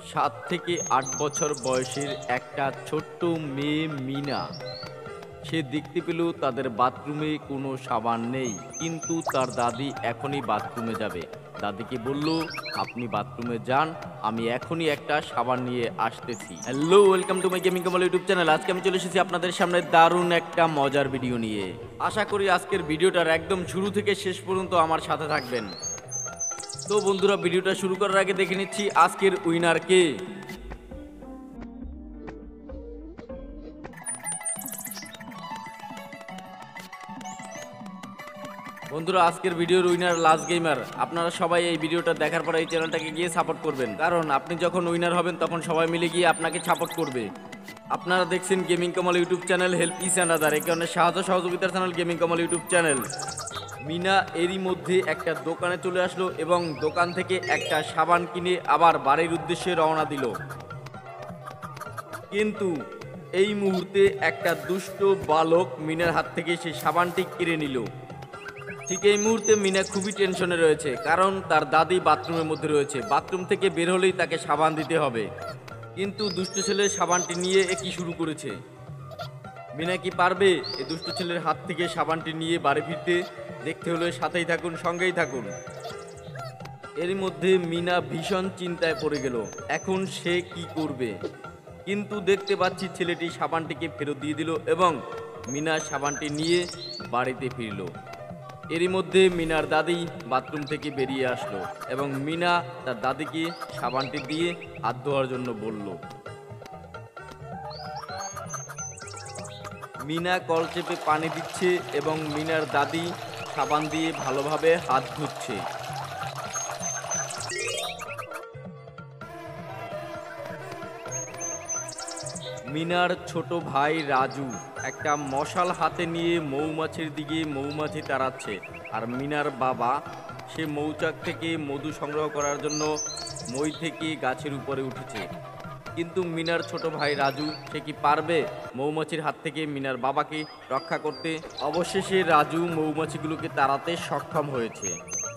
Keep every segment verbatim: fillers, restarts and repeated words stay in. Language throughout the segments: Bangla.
সাত থেকে আট বছর বয়সের একটা ছোট্ট মেয়ে মিনা। সে দেখতে পেল তাদের বাথরুমে কোনো সাবান নেই, কিন্তু তার দাদি এখনই বাথরুমে যাবে। দাদিকে বলল, আপনি বাথরুমে যান, আমি এখনই একটা সাবান নিয়ে আসতেছি। Hello, welcome to my gaming Kamal YouTube channel. আজকে আমি চলে এসেছি আপনাদের সামনে দারুণ একটা মজার ভিডিও নিয়ে। আশা করি আজকের ভিডিওটার একদম শুরু থেকে শেষ পর্যন্ত আমার সাথে থাকবেন। তো বন্ধুরা, ভিডিওটা শুরু করার আগে দেখে নিচ্ছি আজকের উইনার কে। বন্ধুরা, আজকের ভিডিওর উইনার লাস্ট গেমার। আপনারা সবাই এই ভিডিওটা দেখার পর এই চ্যানেলটাকে গিয়ে সাপোর্ট করবেন, কারণ আপনি যখন উইনার হবেন তখন সবাই মিলে গিয়ে আপনাকে সাপোর্ট করবে। আপনারা দেখছেন gaming Kamal YouTube channel, help each and other, এই কারণে সাহায্য সহযোগিতার channel gaming Kamal YouTube channel. Meena এরই মধ্যে একটা দোকানে চলে আসলো এবং দোকান থেকে একটা সাবান কিনে আবার বাড়ির উদ্দেশ্যে রওনা দিল। কিন্তু এই মুহূর্তে একটা দুষ্ট বালক মিনার হাত থেকে সেই সাবানটি কেড়ে নিল। ঠিক এই মুহূর্তে মিনা খুবই টেনশনে রয়েছে, কারণ তার দাদি বাথরুমের মধ্যে রয়েছে। বাথরুম থেকে বের হলেই তাকে সাবান দিতে হবে, কিন্তু দুষ্ট ছেলে সাবানটি নিয়ে একই শুরু করেছে। মিনা কি পারবে এই দুষ্ট ছেলের হাত থেকে সাবানটি নিয়ে বাড়ি ফিরতে? দেখতে হলে সাথেই থাকুন, সঙ্গেই থাকুন। এর মধ্যে মিনা ভীষণ চিন্তায় পড়ে গেল, এখন সে কি করবে। কিন্তু দেখতে পাচ্ছি ছেলেটি সাবানটিকে ফেরত দিয়ে দিল এবং মিনা সাবানটি নিয়ে বাড়িতে ফিরল। এরই মধ্যে মিনার দাদি বাথরুম থেকে বেরিয়ে আসলো এবং মিনা তার দাদিকে সাবানটি দিয়ে হাত ধোয়ার জন্য বলল। মিনা কল চেপে পানি দিচ্ছে এবং মিনার দাদি সাবান দিয়ে ভালোভাবে হাত ধুচ্ছে। মিনার ছোট ভাই রাজু একটা মশাল হাতে নিয়ে মৌমাছির দিকে মৌমাছি তাড়াচ্ছে, আর মিনার বাবা সে মৌচাক থেকে মধু সংগ্রহ করার জন্য মই থেকে গাছের উপরে উঠেছে। কিন্তু মিনার ছোট ভাই রাজু সে কি পারবে মৌমাছির হাত থেকে মিনার বাবাকে রক্ষা করতে? অবশেষে রাজু মৌমাছিগুলোকে তাড়াতে সক্ষম হয়েছে।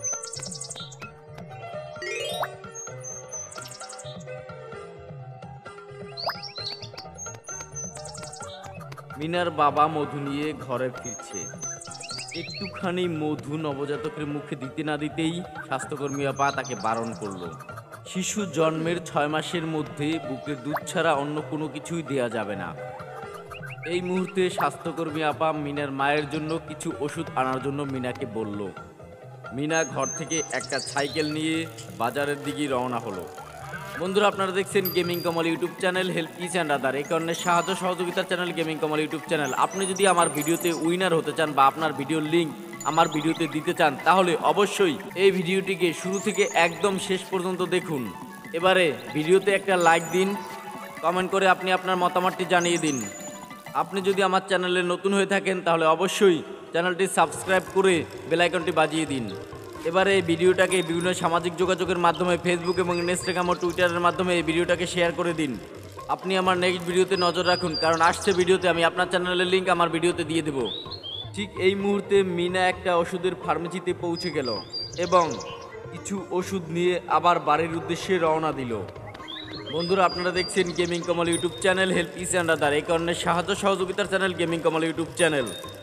মিনার বাবা মধু নিয়ে ঘরে ফিরছে। একটুখানি মধু নবজাতকের মুখে দিতে না দিতেই স্বাস্থ্যকর্মী আপা তাকে বারণ করলো। শিশু জন্মের ছয় মাসের মধ্যে বুকের দুধ ছাড়া অন্য কোনো কিছুই দেয়া যাবে না। এই মুহূর্তে স্বাস্থ্যকর্মী আপা মিনার মায়ের জন্য কিছু ওষুধ আনার জন্য মিনাকে বলল। মিনা ঘর থেকে একটা সাইকেল নিয়ে বাজারের দিকে রওনা হলো। বন্ধুরা, আপনারা দেখছেন gaming Kamal YouTube channel, help each and other, এই কারণে সাহায্য সহযোগিতার channel gaming Kamal YouTube channel. আপনি যদি আমার ভিডিওতে উইনার হতে চান বা আপনার ভিডিওর লিঙ্ক আমার ভিডিওতে দিতে চান, তাহলে অবশ্যই এই ভিডিওটিকে শুরু থেকে একদম শেষ পর্যন্ত দেখুন। এবারে ভিডিওতে একটা লাইক দিন, কমেন্ট করে আপনি আপনার মতামতটি জানিয়ে দিন। আপনি যদি আমার চ্যানেলে নতুন হয়ে থাকেন তাহলে অবশ্যই চ্যানেলটি সাবস্ক্রাইব করে বেল আইকনটি বাজিয়ে দিন। এবারে এই ভিডিওটাকে বিভিন্ন সামাজিক যোগাযোগের মাধ্যমে ফেসবুক এবং ইনস্টাগ্রাম ও টুইটারের মাধ্যমে এই ভিডিওটাকে শেয়ার করে দিন। আপনি আমার নেক্সট ভিডিওতে নজর রাখুন, কারণ আসছে ভিডিওতে আমি আপনার চ্যানেলের লিঙ্ক আমার ভিডিওতে দিয়ে দেব। ঠিক এই মুহূর্তে মিনা একটা ওষুধের ফার্মেসিতে পৌঁছে গেল এবং কিছু ওষুধ নিয়ে আবার বাড়ির উদ্দেশ্যে রওনা দিল। বন্ধুরা, আপনারা দেখছেন gaming Kamal YouTube channel, help each and other, এই কারণে সাহায্য সহযোগিতার channel gaming Kamal YouTube channel.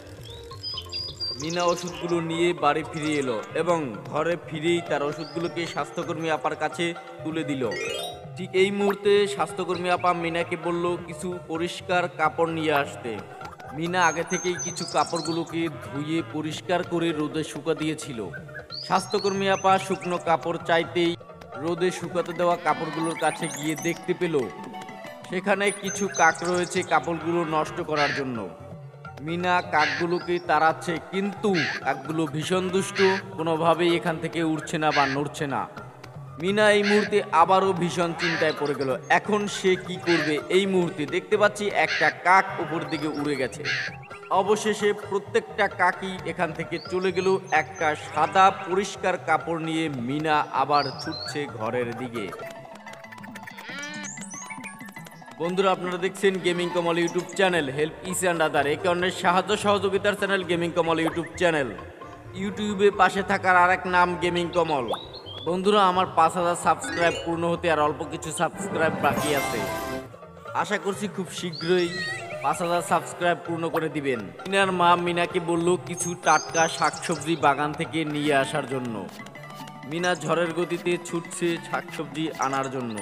Meena ওষুধগুলো নিয়ে বাড়ি ফিরে এলো এবং ঘরে ফিরেই তার ওষুধগুলোকে স্বাস্থ্যকর্মী আপার কাছে তুলে দিল। ঠিক এই মুহূর্তে স্বাস্থ্যকর্মী আপা মিনাকে বলল কিছু পরিষ্কার কাপড় নিয়ে আসতে। মিনা আগে থেকেই কিছু কাপড়গুলোকে ধুয়ে পরিষ্কার করে রোদে শুকা দিয়েছিল। স্বাস্থ্যকর্মী আপা শুকনো কাপড় চাইতেই রোদে শুকাতে দেওয়া কাপড়গুলোর কাছে গিয়ে দেখতে পেল সেখানে কিছু কাক রয়েছে কাপড়গুলো নষ্ট করার জন্য। মিনা কাকগুলোকে তাড়াচ্ছে, কিন্তু কাকগুলো ভীষণ দুষ্ট, কোনোভাবেই এখান থেকে উঠছে না বা নড়ছে না। মিনা এই মুহূর্তে আবারও ভীষণ চিন্তায় পড়ে গেল, এখন সে কি করবে। এই মুহূর্তে দেখতে পাচ্ছি একটা কাক উপর দিকে উড়ে গেছে। অবশেষে প্রত্যেকটা কাকই এখান থেকে চলে গেল। একটা সাদা পরিষ্কার কাপড় নিয়ে মিনা আবার ছুটছে ঘরের দিকে। বন্ধুরা, আপনারা দেখছেন gaming Kamal YouTube channel, help each and other, এই কারণে সাহায্য সহযোগিতার channel gaming Kamal YouTube channel. ইউটিউবে পাশে থাকার আরেক নাম গেমিং কমল। বন্ধুরা, আমার পাঁচ হাজার সাবস্ক্রাইব পূর্ণ হতে আর অল্প কিছু সাবস্ক্রাইব বাকি আছে। আশা করছি খুব শীঘ্রই পাঁচ হাজার সাবস্ক্রাইব পূর্ণ করে দিবেন। মিনার মা মিনাকে বলল কিছু টাটকা শাকসবজি বাগান থেকে নিয়ে আসার জন্য। মিনা ঝড়ের গতিতে ছুটছে শাকসবজি আনার জন্য।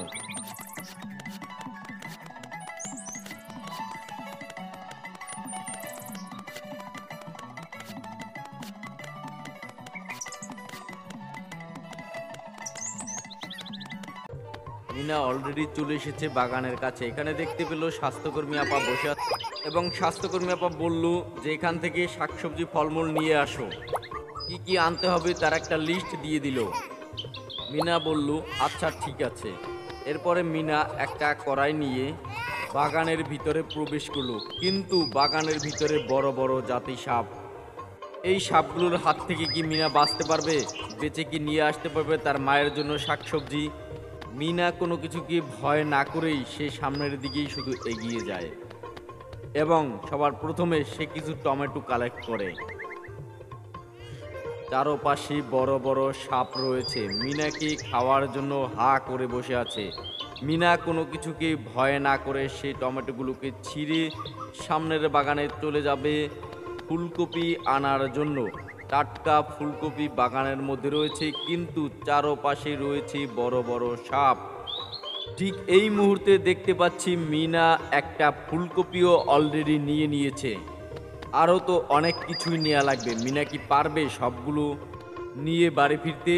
মিনা অলরেডি চলে এসেছে বাগানের কাছে। এখানে দেখতে পেল স্বাস্থ্যকর্মী আপা বসে আছে এবং স্বাস্থ্যকর্মী আপা বলল যে এখান থেকে শাকসবজি ফলমূল নিয়ে আসো, কি কি আনতে হবে তার একটা লিস্ট দিয়ে দিল। মিনা বলল আচ্ছা ঠিক আছে। এরপরে মিনা একটা কড়াই নিয়ে বাগানের ভিতরে প্রবেশ করলো, কিন্তু বাগানের ভিতরে বড় বড় জাতি সাপ। এই সাপগুলোর হাত থেকে কি মিনা বাঁচতে পারবে? বেঁচে কি নিয়ে আসতে পারবে তার মায়ের জন্য শাকসবজি? মিনা কোনো কিছুকে ভয় না করেই সে সামনের দিকেই শুধু এগিয়ে যায় এবং সবার প্রথমে সে কিছু টমেটো কালেক্ট করে। চারপাশে বড় বড় সাপ রয়েছে, মিনাকে খাওয়ার জন্য হা করে বসে আছে। মিনা কোনো কিছুকে ভয় না করে সেই টমেটোগুলোকে ছিঁড়ে সামনের বাগানে চলে যাবে ফুলকপি আনার জন্য। টাটকা ফুলকপি বাগানের মধ্যে রয়েছে, কিন্তু চারপাশে রয়েছে বড় বড় সাপ। ঠিক এই মুহূর্তে দেখতে পাচ্ছি মিনা একটা ফুলকপিও অলরেডি নিয়ে নিয়েছে। আরও তো অনেক কিছুই নেওয়া লাগবে। মিনা কি পারবে সবগুলো নিয়ে বাড়ি ফিরতে?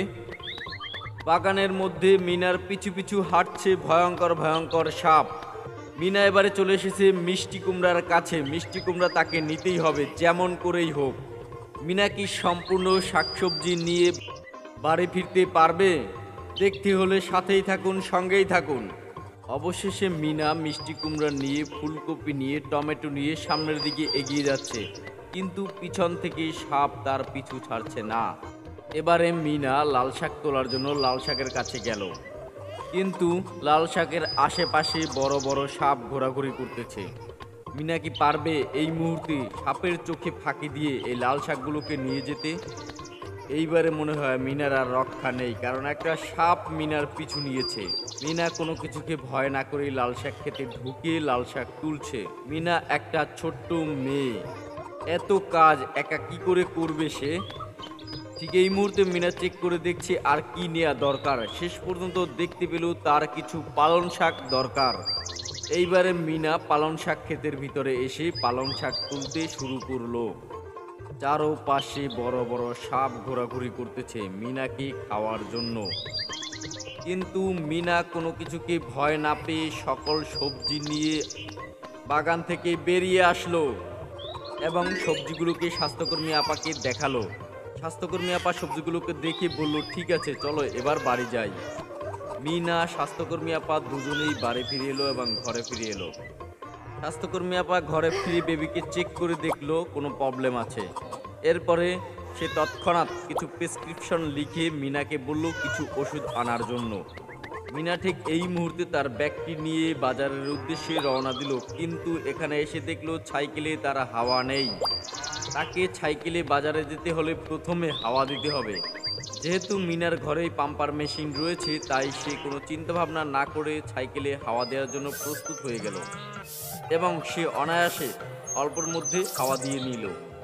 বাগানের মধ্যে মিনার পিছু পিছু হাঁটছে ভয়ঙ্কর ভয়ঙ্কর সাপ। মিনা এবারে চলে এসেছে মিষ্টি কুমড়ার কাছে। মিষ্টি কুমড়া তাকে নিতেই হবে যেমন করেই হোক। মিনা কি সম্পূর্ণ শাকসবজি নিয়ে বাড়ি ফিরতে পারবে? দেখতে হলে সাথেই থাকুন, সঙ্গেই থাকুন। অবশেষে মিনা মিষ্টি কুমড়া নিয়ে, ফুলকপি নিয়ে, টমেটো নিয়ে সামনের দিকে এগিয়ে যাচ্ছে, কিন্তু পিছন থেকে সাপ তার পিছু ছাড়ছে না। এবারে মিনা লাল শাক তোলার জন্য লাল শাকের কাছে গেল, কিন্তু লাল শাকের আশেপাশে বড় বড় সাপ ঘোরাঘুরি করতেছে। মিনা কি পারবে এই মুহূর্তে সাপের চোখে ফাঁকি দিয়ে এই লাল শাকগুলোকে নিয়ে যেতে? এইবারে মনে হয় মিনার আর রক্ষা নেই, কারণ একটা সাপ মিনার পিছু নিয়েছে। মিনা কোনো কিছুকে ভয় না করে লাল শাক খেতে ঢুকে লাল শাক তুলছে। মিনা একটা ছোট্ট মেয়ে, এত কাজ একা কি করে করবে সে? ঠিক এই মুহূর্তে মিনা চেক করে দেখছে আর কি নেওয়া দরকার। শেষ পর্যন্ত দেখতে পেল তার কিছু পালং শাক দরকার। এইবারে মিনা পালং শাক ক্ষেতের ভিতরে এসে পালং শাক তুলতে শুরু করলো। চারপাশে বড় বড় সাপ ঘোরাঘুরি করতেছে মিনাকে খাওয়ার জন্য, কিন্তু মিনা কোনো কিছুকে ভয় না পেয়ে সকল সবজি নিয়ে বাগান থেকে বেরিয়ে আসলো এবং সবজিগুলোকে স্বাস্থ্যকর্মী আপাকে দেখালো। স্বাস্থ্যকর্মী আপা সবজিগুলোকে দেখে বলল ঠিক আছে চলো এবার বাড়ি যাই। মিনা স্বাস্থ্যকর্মী আপা দুজনেই বাড়ি ফিরে এলো এবং ঘরে ফিরে এলো। স্বাস্থ্যকর্মী আপা ঘরে ফিরে বেবিকে চেক করে দেখলো কোনো প্রবলেম আছে। এরপরে সে তৎক্ষণাৎ কিছু প্রেসক্রিপশন লিখে মিনাকে বলল কিছু ওষুধ আনার জন্য। মিনা ঠিক এই মুহূর্তে তার ব্যাগটি নিয়ে বাজারের উদ্দেশ্যে রওনা দিল, কিন্তু এখানে এসে দেখলো সাইকেলে তার হাওয়া নেই। তাকে সাইকেলে বাজারে যেতে হলে প্রথমে হাওয়া দিতে হবে। যেহেতু মিনার ঘরেই পাম্পার মেশিন রয়েছে, তাই সে কোনো চিন্তাভাবনা না করে সাইকেলে হাওয়া দেওয়ার জন্য প্রস্তুত হয়ে গেল এবং সে অনায়াসে অল্পের মধ্যে হাওয়া দিয়ে নিল।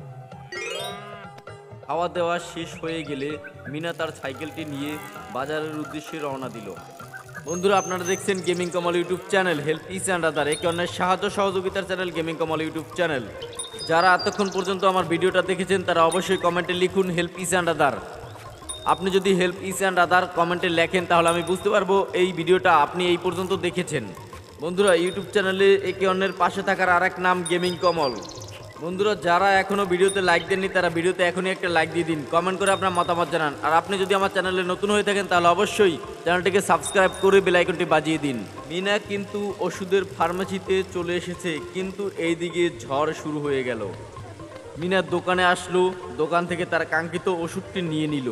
হাওয়া দেওয়া শেষ হয়ে গেলে মিনা তার সাইকেলটি নিয়ে বাজারের উদ্দেশ্যে রওনা দিল। বন্ধুরা, আপনারা দেখছেন gaming Kamal YouTube channel, help each and other, একে অন্যের সাহায্য সহযোগিতার channel gaming Kamal YouTube channel. যারা এতক্ষণ পর্যন্ত আমার ভিডিওটা দেখেছেন তারা অবশ্যই কমেন্টে লিখুন হেল্প ইচ অ্যান্ড আদার। আপনি যদি হেল্প ইচ অ্যান্ড আদার কমেন্টে লেখেন তাহলে আমি বুঝতে পারবো এই ভিডিওটা আপনি এই পর্যন্ত দেখেছেন। বন্ধুরা, ইউটিউব চ্যানেলে একে অন্যের পাশে থাকার আর এক নাম গেমিং কমল। বন্ধুরা, যারা এখনও ভিডিওতে লাইক দেননি তারা ভিডিওতে এখনই একটা লাইক দিয়ে দিন, কমেন্ট করে আপনার মতামত জানান। আর আপনি যদি আমার চ্যানেলে নতুন হয়ে থাকেন তাহলে অবশ্যই চ্যানেলটিকে সাবস্ক্রাইব করে বেল আইকনটি বাজিয়ে দিন। মিনা কিন্তু ওষুধের ফার্মেসিতে চলে এসেছে, কিন্তু এইদিকে ঝড় শুরু হয়ে গেল। মিনা দোকানে আসলো, দোকান থেকে তার কাঙ্ক্ষিত ওষুধটি নিয়ে নিল।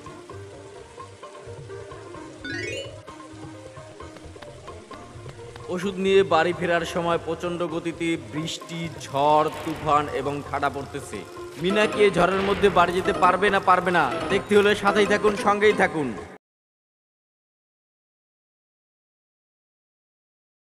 ওষুধ নিয়ে বাড়ি ফেরার সময় প্রচণ্ড গতিতে বৃষ্টি, ঝড়, তুফান এবং ঠাডা পড়তেছে। মিনা কি ঝড়ের মধ্যে বাড়ি যেতে পারবে না পারবে না? দেখতে হলে সাথেই থাকুন, সঙ্গেই থাকুন।